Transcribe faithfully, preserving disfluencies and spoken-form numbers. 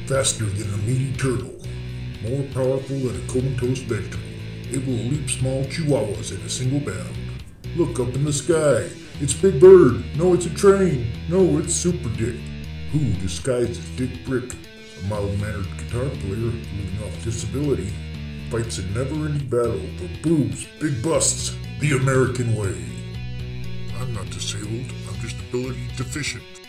Faster than a meaty turtle. More powerful than a comatose vegetable. Able to leap small chihuahuas in a single bound. Look up in the sky. It's Big Bird. No, it's a train. No, it's Super Dick. Who, disguised as Dick Brick, a mild-mannered guitar player living off disability, fights a never-ending battle for boobs, big busts, the American way. I'm not disabled. I'm just ability deficient.